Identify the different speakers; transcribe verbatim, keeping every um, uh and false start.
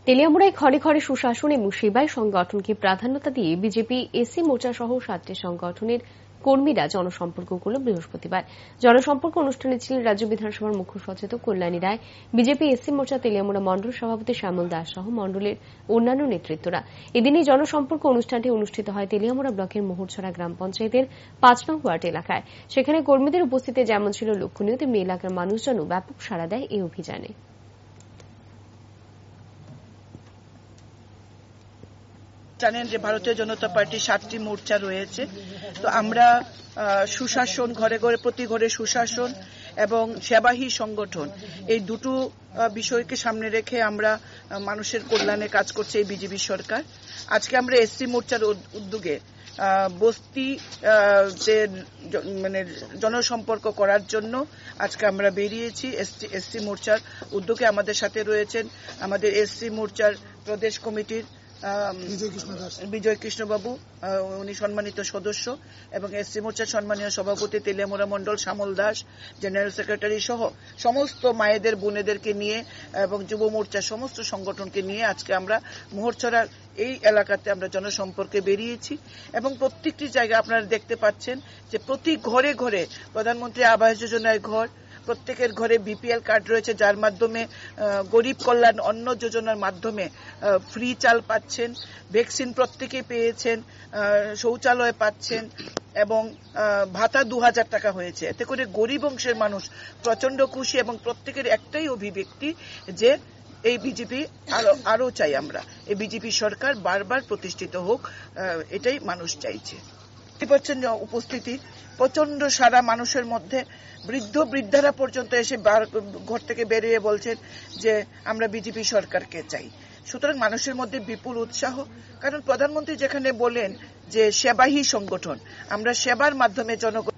Speaker 1: তেলিয়ামুড়ায় ঘরে ঘরে সুশাসন এবং সেবায় সংগঠনকে প্রাধান্যতা দিয়ে বিজেপি এসসি মোর্চা সহ সাতটি সংগঠনের কর্মীরা জনসম্পর্ক করল বৃহস্পতিবার। জনসম্পর্ক অনুষ্ঠানে ছিলেন রাজ্য বিধানসভার মুখ্য সচেতক কল্যাণী রায়, বিজেপি এসসি মোর্চা তেলিয়ামুড়া মণ্ডল সভাপতি শ্যামল দাস সহ মণ্ডলের অন্যান্য নেতৃত্বরা। এদিন এই জনসম্পর্ক অনুষ্ঠানটি অনুষ্ঠিত হয় তেলিয়ামুড়া ব্লকের মোহরছড়া গ্রাম পঞ্চায়েতের পাঁচ নং ওয়ার্ড এলাকায়। সেখানে কর্মীদের উপস্থিতি যেমন ছিল লক্ষণীয়, তেমনি এলাকার মানুষজনও ব্যাপক সাড়া দেয় এই অভিযানে।
Speaker 2: জানেন যে ভারতীয় জনতা পার্টির সাতটি মোর্চা রয়েছে, তো আমরা সুশাসন, ঘরে ঘরে প্রতি ঘরে সুশাসন এবং সেবাহী সংগঠন, এই দুটো বিষয়কে সামনে রেখে আমরা মানুষের কল্যাণে কাজ করছে এই বিজেপি সরকার। আজকে আমরা এসসি মোর্চার উদ্যোগে বস্তি মানে জনসম্পর্ক করার জন্য আজকে আমরা বেরিয়েছি। এসসি মোর্চার উদ্যোগে আমাদের সাথে রয়েছেন আমাদের এসসি মোর্চার প্রদেশ কমিটির বিজয় কৃষ্ণ বাবু, উনি সম্মানিত সদস্য, এবং এসসি মোর্চার সম্মানীয় সভাপতি তেলিয়ামুড়া মণ্ডল শ্যামল দাস, জেনারেল সেক্রেটারি সহ সমস্ত মায়েদের বোনেদেরকে নিয়ে এবং যুব মোর্চার সমস্ত সংগঠনকে নিয়ে আজকে আমরা মোহরছড়ার এই এলাকাতে আমরা জনসম্পর্কে বেরিয়েছি। এবং প্রত্যেকটি জায়গায় আপনারা দেখতে পাচ্ছেন যে প্রতি ঘরে ঘরে প্রধানমন্ত্রী আবাস যোজনায় ঘর, প্রত্যেকের ঘরে বিপিএল কার্ড রয়েছে, যার মাধ্যমে গরিব কল্যাণ অন্ন যোজনার মাধ্যমে ফ্রি চাল পাচ্ছেন, ভ্যাকসিন প্রত্যেকেই পেয়েছেন, শৌচালয় পাচ্ছেন এবং ভাতা দু হাজার টাকা হয়েছে। এতে করে গরিব অংশের মানুষ প্রচন্ড খুশি এবং প্রত্যেকের একটাই অভিব্যক্তি যে এই বিজেপি আরো আরো চাই, আমরা এই বিজেপি সরকার বারবার প্রতিষ্ঠিত হোক, এটাই মানুষ চাইছে। উপস্থিতি প্রচন্ড সারা মানুষের মধ্যে, বৃদ্ধ বৃদ্ধারা পর্যন্ত এসে ঘর থেকে বেরিয়ে বলছেন যে আমরা বিজেপি সরকারকে চাই। সুতরাং মানুষের মধ্যে বিপুল উৎসাহ, কারণ প্রধানমন্ত্রী যেখানে বলেন যে সেবাহী সংগঠন, আমরা সেবার মাধ্যমে জনগণ